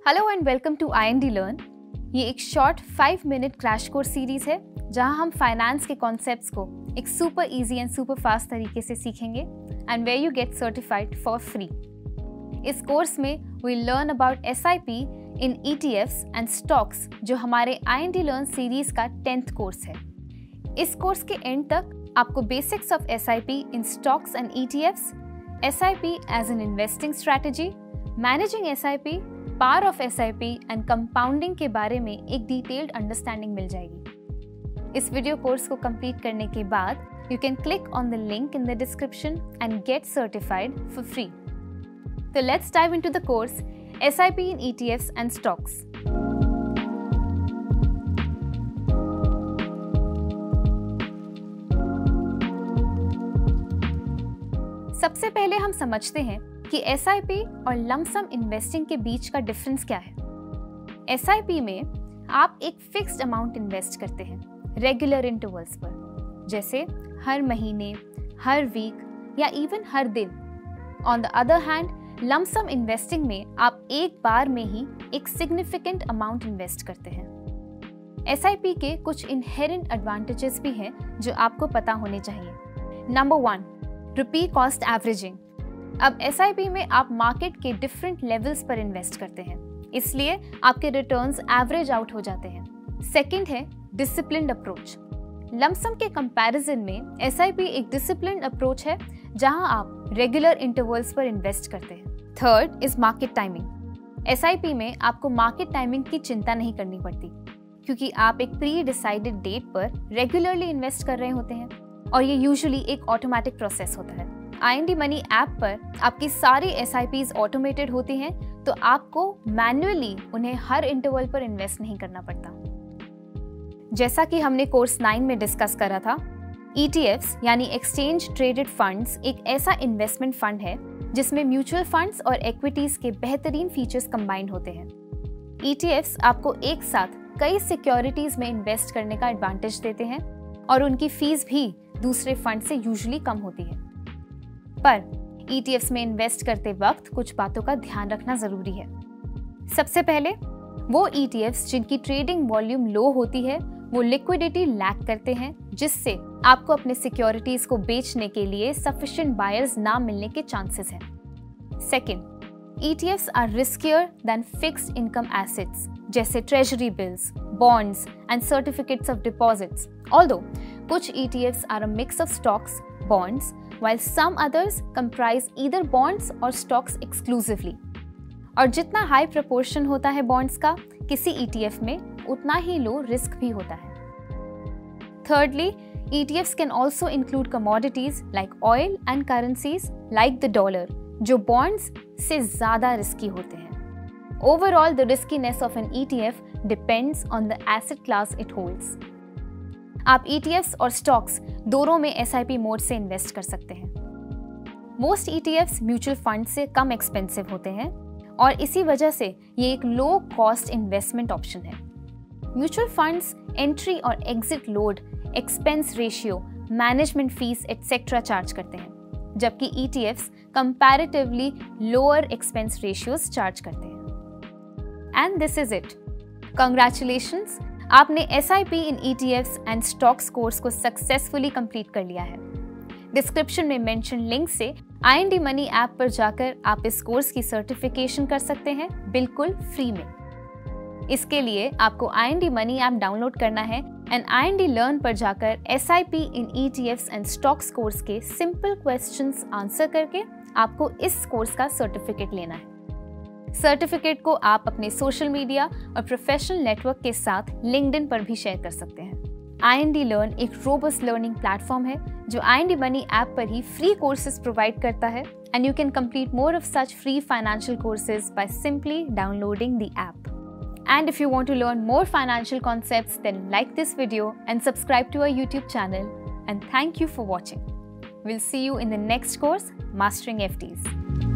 Hello and welcome to IND लर्न। ये एक short 5 minute crash course series है जहां हम फाइनेंस के कॉन्सेप्ट्स को एक super easy and super fast तरीके से सीखेंगे and where you get certified for free. इस कोर्स में we learn about SIP in ETFs and stocks जो हमारे IND लर्न सीरीज का 10th कोर्स है। इस कोर्स के एंड तक आपको basics of SIP in stocks and ETFs, SIP as an investing strategy, managing SIP, power of SIP and compounding के बारे में एक डिटेल्ड अंडरस्टैंडिंग मिल जाएगी। इस वीडियो कोर्स को कंप्लीट करने के बाद you can click on the link in the description and get certified for free. तो let's dive into the course SIP in ETFs and stocks. सबसे पहले हम समझते हैं कि SIP और लंप सम इन्वेस्टिंग के बीच का डिफरेंस क्या है। SIP में आप एक फिक्स्ड अमाउंट इन्वेस्ट करते हैं रेगुलर इंटरवल्स पर, जैसे हर महीने, हर वीक या इवन हर दिन। On the other hand, lump sum investing में आप एक बार में ही एक सिग्निफिकेंट अमाउंट इन्वेस्ट करते हैं। SIP के कुछ इनहेरेंट एडवांटेजेस भी हैं जो आपको पता होने चाहिए। Number 1, rupee cost averaging. अब SIP में आप मार्केट के डिफरेंट लेवल्स पर इन्वेस्ट करते हैं, इसलिए आपके रिटर्न्स एवरेज आउट हो जाते हैं। सेकंड है डिसिप्लिन्ड अप्रोच। लंप सम के कंपैरिजन में SIP एक डिसिप्लिन्ड अप्रोच है जहां आप रेगुलर इंटरवल्स पर इन्वेस्ट करते हैं। Third is market timing. SIP में आपको मार्केट टाइमिंग की चिंता नहीं करनी पड़ती क्योंकि आप एक प्री डिसाइडेड डेट पर रेगुलरली इन्वेस्ट कर रहे होते हैं और ये यूजुअली एक ऑटोमेटिक प्रोसेस होता है। IND मनी ऐप पर आपकी सारी SIPs ऑटोमेटेड होती हैं, तो आपको मैन्युअली उन्हें हर इंटरवल पर इन्वेस्ट नहीं करना पड़ता। जैसा कि हमने कोर्स 9 में डिस्कस करा था, ETFs यानी एक्सचेंज ट्रेडेड फंड्स एक ऐसा इन्वेस्टमेंट फंड है जिसमें म्यूचुअल फंड्स और इक्विटीज के बेहतरीन फीचर्स कंबाइंड होते हैं। ETFs आपको एक साथ कई सिक्योरिटीज में इन्वेस्ट करने का एडवांटेज देते हैं और उनकी फीस भी दूसरे फंड से यूजुअली कम होती है। पर ETFs में इन्वेस्ट करते वक्त कुछ बातों का ध्यान रखना जरूरी है। सबसे पहले, वो ETFs जिनकी ट्रेडिंग वॉल्यूम लो होती है वो लिक्विडिटी लैक करते हैं, जिससे आपको अपने सिक्योरिटीज को बेचने के लिए सफिशिएंट बायर्स ना मिलने के चांसेस हैं। Second, ETFs are riskier than fixed income assets जैसे treasury bills, bonds and certificates of deposits. Although कुछ ETFs are a mix of stocks, bonds, while some others comprise either bonds or stocks exclusively. और जितना high proportion होता है bonds का किसी ETF में, उतना ही लो रिस्क भी होता है। Thirdly, ETFs can also include commodities like oil and currencies like the dollar, जो bonds से ज़्यादा रिस्की होते हैं। Overall, the riskiness of an ETF depends on the asset class it holds. आप ETFs और स्टॉक्स दोनों में SIP मोड से इन्वेस्ट कर सकते हैं। मोस्ट ETFs म्यूचुअल फंड से कम एक्सपेंसिव होते हैं और इसी वजह से ये एक लो कॉस्ट इन्वेस्टमेंट ऑप्शन है। म्यूचुअल फंड्स एंट्री और exit load, expense ratio, management fees etcetera charge करते हैं, जबकि ETFs comparatively lower expense ratios charge करते हैं। And this is it. Congratulations, आपने SIP in ETFs and stocks course को successfully complete कर लिया है। डिस्क्रिप्शन में मेंशन लिंक से IND मनी ऐप पर जाकर आप इस कोर्स की सर्टिफिकेशन कर सकते हैं बिल्कुल फ्री में। इसके लिए आपको IND मनी ऐप डाउनलोड करना है एंड IND लर्न पर जाकर SIP in ETFs and stocks course के सिंपल क्वेश्चंस आंसर करके आपको इस कोर्स का सर्टिफिकेट लेना है। सर्टिफिकेट को आप अपने सोशल मीडिया और प्रोफेशनल नेटवर्क के साथ लिंक्डइन पर भी शेयर कर सकते हैं। IND लर्न एक रोबस्ट लर्निंग प्लेटफॉर्म है जो IND मनी ऐप पर ही फ्री कोर्सेज प्रोवाइड करता है and you can complete more of such free financial courses by simply downloading the app. And if you want to learn more financial concepts, then like this video and subscribe to our YouTube channel. And thank you for watching. We'll see you in the next course, Mastering FDs.